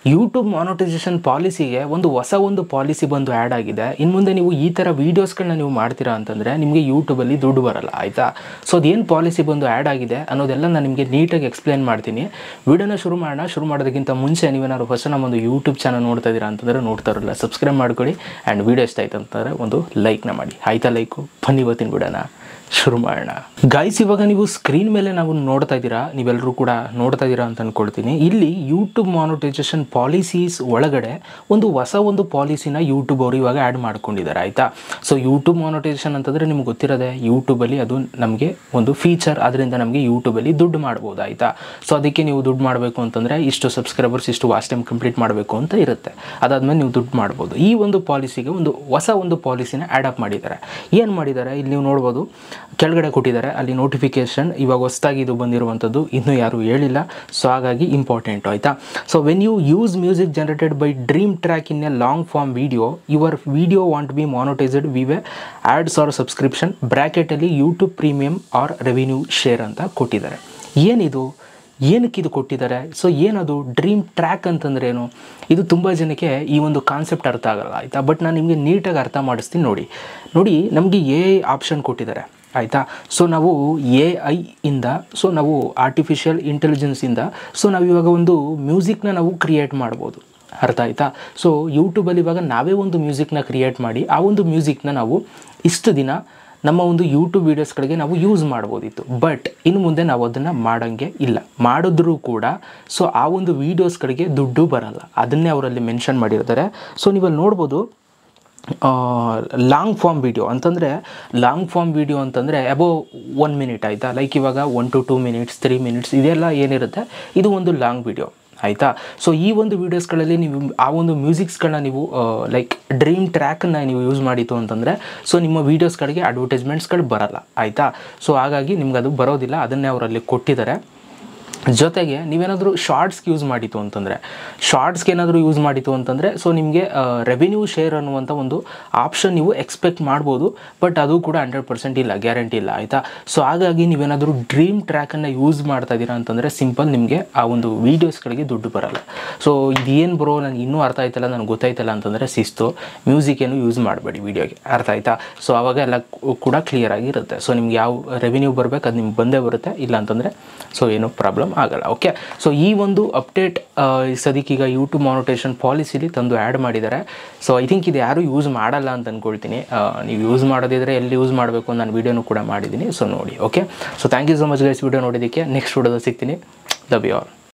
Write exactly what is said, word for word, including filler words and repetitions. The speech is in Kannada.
ಯೂಟ್ಯೂಬ್ ಮಾನಿಟೈಸೇಷನ್ ಪಾಲಿಸಿಗೆ ಒಂದು ಹೊಸ ಒಂದು ಪಾಲಿಸಿ ಬಂದು ಆ್ಯಡ್ ಆಗಿದೆ. ಇನ್ನು ಮುಂದೆ ನೀವು ಈ ಥರ ವೀಡಿಯೋಸ್ಗಳನ್ನ ನೀವು ಮಾಡ್ತೀರಾ ಅಂತಂದರೆ ನಿಮಗೆ ಯೂಟ್ಯೂಬಲ್ಲಿ ದುಡ್ಡು ಬರಲ್ಲ, ಆಯಿತಾ. ಸೊ ಅದೇನು ಪಾಲಿಸಿ ಬಂದು ಆ್ಯಡ್ ಆಗಿದೆ ಅನ್ನೋದೆಲ್ಲ ನಾನು ನಿಮಗೆ ನೀಟಾಗಿ ಎಕ್ಸ್ಪ್ಲೇನ್ ಮಾಡ್ತೀನಿ. ವಿಡಿಯೋನ ಶುರು ಮಾಡೋಣ. ಶುರು ಮಾಡೋದಕ್ಕಿಂತ ಮುಂಚೆ ನೀವೇನಾದ್ರು ಹೊಸ ನಮ್ಮೊಂದು ಯೂಟ್ಯೂಬ್ ಚಾನಲ್ ನೋಡ್ತಾ ಇದ್ದೀರಾ ಅಂತಂದರೆ ನೋಡ್ತಾ ಇರಲ್ಲ ಸಬ್ಸ್ಕ್ರೈಬ್ ಮಾಡ್ಕೊಳ್ಳಿ. ಆ್ಯಂಡ್ ವೀಡಿಯೋ ಇಷ್ಟ ಆಯ್ತು ಅಂತಂದರೆ ಒಂದು ಲೈಕ್ನ ಮಾಡಿ, ಆಯಿತಾ. ಲೈಕು ಬನ್ನಿ ಇವತ್ತಿನ ವಿಡಿಯೋನ ಶುರು ಮಾಡೋಣ. ಗೈಸ್, ಇವಾಗ ನೀವು ಸ್ಕ್ರೀನ್ ಮೇಲೆ ನಾವು ನೋಡ್ತಾ ಇದ್ದೀರಾ, ನೀವೆಲ್ಲರೂ ಕೂಡ ನೋಡ್ತಾ ಇದ್ದೀರಾ ಅಂತ ಅಂದ್ಕೊಳ್ತೀನಿ. ಇಲ್ಲಿ ಯೂಟ್ಯೂಬ್ ಮಾನಿಟೈಸೇಷನ್ ಪಾಲಿಸೀಸ್ ಒಳಗಡೆ ಒಂದು ಹೊಸ ಒಂದು ಪಾಲಿಸಿನ ಯೂಟ್ಯೂಬ್ ಅವರು ಇವಾಗ ಆ್ಯಡ್ ಮಾಡ್ಕೊಂಡಿದ್ದಾರೆ, ಆಯಿತಾ. ಸೊ ಯೂಟ್ಯೂಬ್ ಮಾನಿಟೈಸೇಷನ್ ಅಂತಂದರೆ ನಿಮ್ಗೆ ಗೊತ್ತಿರೋದೆ, ಯೂಟ್ಯೂಬಲ್ಲಿ ಅದು ನಮಗೆ ಒಂದು ಫೀಚರ್, ಅದರಿಂದ ನಮಗೆ ಯೂಟ್ಯೂಬಲ್ಲಿ ದುಡ್ಡು ಮಾಡ್ಬೋದು, ಆಯಿತಾ. ಸೊ ಅದಕ್ಕೆ ನೀವು ದುಡ್ಡು ಮಾಡಬೇಕು ಅಂತಂದರೆ ಇಷ್ಟು ಸಬ್ಸ್ಕ್ರೈಬರ್ಸ್ ಇಷ್ಟು ವಾಚ್ ಟೈಮ್ ಕಂಪ್ಲೀಟ್ ಮಾಡಬೇಕು ಅಂತ ಇರುತ್ತೆ. ಅದಾದಮೇಲೆ ನೀವು ದುಡ್ಡು ಮಾಡ್ಬೋದು. ಈ ಒಂದು ಪಾಲಿಸಿಗೆ ಒಂದು ಹೊಸ ಒಂದು ಪಾಲಿಸಿನ ಆ್ಯಡ್ ಅಪ್ ಮಾಡಿದ್ದಾರೆ. ಏನು ಮಾಡಿದ್ದಾರೆ ಇಲ್ಲಿ ನೀವು ನೋಡ್ಬೋದು, ಕೆಳಗಡೆ ಕೊಟ್ಟಿದ್ದಾರೆ ಅಲ್ಲಿ ನೋಟಿಫಿಕೇಶನ್. ಇವಾಗ ಹೊಸದಾಗಿ ಇದು ಬಂದಿರುವಂಥದ್ದು, ಇನ್ನೂ ಯಾರೂ ಹೇಳಿಲ್ಲ. ಸೊ ಹಾಗಾಗಿ ಇಂಪಾರ್ಟೆಂಟು, ಆಯಿತಾ. So when you use music generated by dream track in a long form video, your video won't be monetized via ads or subscription ಬ್ರ್ಯಾಕೆಟಲ್ಲಿ YouTube premium or revenue share ಅಂತ ಕೊಟ್ಟಿದ್ದಾರೆ. ಏನಿದು, ಏನಕ್ಕೆ ಇದು ಕೊಟ್ಟಿದ್ದಾರೆ? ಸೊ ಏನದು ಡ್ರೀಮ್ ಟ್ರ್ಯಾಕ್ ಅಂತಂದ್ರೇನು? ಇದು ತುಂಬ ಜನಕ್ಕೆ ಈ ಒಂದು ಕಾನ್ಸೆಪ್ಟ್ ಅರ್ಥ ಆಗಲ್ಲ, ಆಯಿತಾ. ಬಟ್ ನಾನು ನಿಮಗೆ ನೀಟಾಗಿ ಅರ್ಥ ಮಾಡಿಸ್ತೀನಿ ನೋಡಿ. ನೋಡಿ ನಮಗೆ ಎ ಐ ಆಪ್ಷನ್ ಕೊಟ್ಟಿದ್ದಾರೆ, ಆಯಿತಾ. ಸೊ ನಾವು ಎ ಐ ಇಂದ, ಸೊ ನಾವು ಆರ್ಟಿಫಿಷಿಯಲ್ ಇಂಟೆಲಿಜೆನ್ಸಿಂದ ಸೊ ನಾವು ಇವಾಗ ಒಂದು ಮ್ಯೂಸಿಕ್ನ ನಾವು ಕ್ರಿಯೇಟ್ ಮಾಡ್ಬೋದು, ಅರ್ಥ ಆಯಿತಾ. ಸೊ ಯೂಟ್ಯೂಬಲ್ಲಿ ಇವಾಗ ನಾವೇ ಒಂದು ಮ್ಯೂಸಿಕ್ನ ಕ್ರಿಯೇಟ್ ಮಾಡಿ ಆ ಒಂದು ಮ್ಯೂಸಿಕ್ನ ನಾವು ಇಷ್ಟು ದಿನ ನಮ್ಮ ಒಂದು ಯೂಟ್ಯೂಬ್ ವೀಡಿಯೋಸ್ಗಳಿಗೆ ನಾವು ಯೂಸ್ ಮಾಡ್ಬೋದಿತ್ತು. ಬಟ್ ಇನ್ನು ಮುಂದೆ ನಾವು ಅದನ್ನು ಮಾಡೋಂಗೆ ಇಲ್ಲ. ಮಾಡಿದ್ರೂ ಕೂಡ ಸೊ ಆ ಒಂದು ವೀಡಿಯೋಸ್ಗಳಿಗೆ ದುಡ್ಡು ಬರಲ್ಲ, ಅದನ್ನೇ ಅವರಲ್ಲಿ ಮೆನ್ಷನ್ ಮಾಡಿರ್ತಾರೆ. ಸೊ ನೀವಲ್ಲಿ ನೋಡ್ಬೋದು, ಲಾಂಗ್ ಫಾರ್ಮ್ ವೀಡಿಯೋ ಅಂತಂದರೆ ಲಾಂಗ್ ಫಾರ್ಮ್ ವೀಡಿಯೋ ಅಂತಂದರೆ ಅಬೋ ಒನ್ ಮಿನಿಟ್, ಆಯಿತಾ. ಲೈಕ್ ಇವಾಗ one to two minutes three minutes ಇದೆಲ್ಲ ಏನಿರುತ್ತೆ ಇದು ಒಂದು ಲಾಂಗ್ ವೀಡಿಯೋ, ಆಯಿತಾ. ಸೊ ಈ ಒಂದು ವೀಡಿಯೋಸ್ಗಳಲ್ಲಿ ನೀವು ಆ ಒಂದು ಮ್ಯೂಸಿಕ್ಸ್ಗಳನ್ನ ನೀವು ಲೈಕ್ ಡ್ರೀಮ್ ಟ್ರ್ಯಾಕನ್ನು ನೀವು ಯೂಸ್ ಮಾಡಿತ್ತು ಅಂತಂದರೆ ಸೊ ನಿಮ್ಮ ವೀಡಿಯೋಸ್ಗಳಿಗೆ ಅಡ್ವರ್ಟೈಸ್ಮೆಂಟ್ಸ್ಗಳು ಬರಲ್ಲ, ಆಯಿತಾ. ಸೊ ಹಾಗಾಗಿ ನಿಮ್ಗೆ ಅದು ಬರೋದಿಲ್ಲ, ಅದನ್ನೇ ಅವರಲ್ಲಿ ಕೊಟ್ಟಿದ್ದಾರೆ. ಜೊತೆಗೆ ನೀವೇನಾದರೂ ಶಾರ್ಟ್ಸ್ಗೆ ಯೂಸ್ ಮಾಡಿತ್ತು ಅಂತಂದರೆ ಶಾರ್ಟ್ಸ್ಗೆ ಏನಾದರೂ ಯೂಸ್ ಮಾಡಿತ್ತು ಅಂತಂದರೆ ಸೊ ನಿಮಗೆ ರೆವಿನ್ಯೂ ಶೇರ್ ಅನ್ನುವಂಥ ಒಂದು ಆಪ್ಷನ್ ನೀವು ಎಕ್ಸ್ಪೆಕ್ಟ್ ಮಾಡ್ಬೋದು. ಬಟ್ ಅದು ಕೂಡ ಹಂಡ್ರೆಡ್ ಪರ್ಸೆಂಟ್ ಇಲ್ಲ, ಗ್ಯಾರಂಟಿ ಇಲ್ಲ, ಆಯಿತಾ. ಸೊ ಹಾಗಾಗಿ ನೀವೇನಾದರೂ ಡ್ರೀಮ್ ಟ್ರ್ಯಾಕನ್ನು ಯೂಸ್ ಮಾಡ್ತಾ ಇದ್ದೀರಾ ಅಂತಂದರೆ ಸಿಂಪಲ್ ನಿಮಗೆ ಆ ಒಂದು ವೀಡಿಯೋಸ್ಗಳಿಗೆ ದುಡ್ಡು ಬರಲ್ಲ. ಸೊ ಇದೇನು ಬರೋ ನನಗೆ ಇನ್ನೂ ಅರ್ಥ ಆಯ್ತಲ್ಲ, ನನಗೆ ಗೊತ್ತಾಯ್ತಲ್ಲ ಅಂತಂದರೆ ಶಿಸ್ತು, ಮ್ಯೂಸಿಕ್ ಏನು ಯೂಸ್ ಮಾಡಬೇಡಿ ವೀಡಿಯೋಗೆ, ಅರ್ಥ ಆಯಿತಾ. ಸೊ ಆವಾಗ ಎಲ್ಲ ಕೂಡ ಕ್ಲಿಯರಾಗಿ ಇರುತ್ತೆ. ಸೊ ನಿಮ್ಗೆ ಯಾವ ರೆವಿನ್ಯೂ ಬರಬೇಕು ಅದು ನಿಮ್ಗೆ ಬಂದೇ ಬರುತ್ತೆ, ಇಲ್ಲ ಅಂತಂದರೆ ಸೊ ಏನೂ ಪ್ರಾಬ್ಲಮ್ ಆಗಲ್ಲ, ಓಕೆ. ಸೊ ಈ ಒಂದು ಅಪ್ಡೇಟ್ ಸದ್ಯಕ್ಕೀಗ ಯೂಟ್ಯೂಬ್ ಮಾನಿಟೈಸೇಷನ್ ಪಾಲಿಸಿಲಿ ತಂದು ಆ್ಯಡ್ ಮಾಡಿದ್ದಾರೆ. ಸೊ ಐ ಥಿಂಕ್ ಇದು ಯಾರೂ ಯೂಸ್ ಮಾಡಲ್ಲ ಅಂತ ಅಂದ್ಕೊಳ್ತೀನಿ. ನೀವು ಯೂಸ್ ಮಾಡೋದಿದ್ರೆ ಎಲ್ಲಿ ಯೂಸ್ ಮಾಡಬೇಕು ಅಂತ ನಾನು ವೀಡಿಯೋನು ಕೂಡ ಮಾಡಿದ್ದೀನಿ, ಸೊ ನೋಡಿ, okay. So thank you so much guys video ನೋಡಿದ್ದಕ್ಕೆ. ನೆಕ್ಸ್ಟ್ ವಿಡಿಯೋದಲ್ಲಿ ಸಿಗ್ತೀನಿ. Love you all.